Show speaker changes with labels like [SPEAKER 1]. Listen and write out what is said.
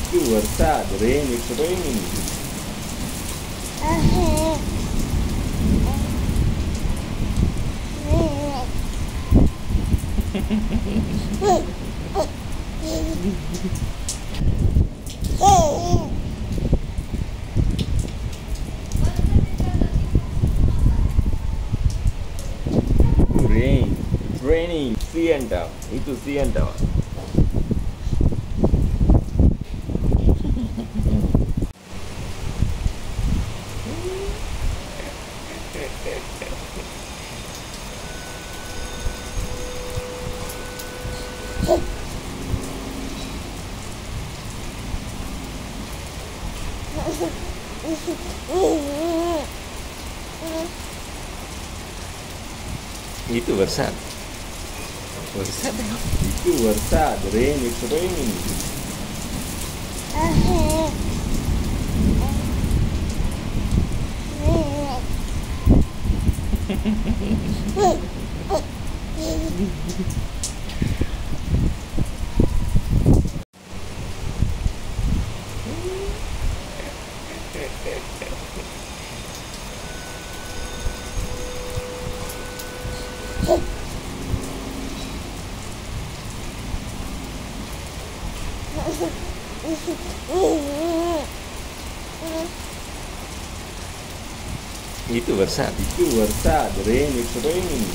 [SPEAKER 1] Itu versa, the rain is raining. Rain, it's raining. CN Tower, itu CN Tower. Itu versa. Versa tengok. Itu versa, the rain is raining. Itu versa, the rain is raining.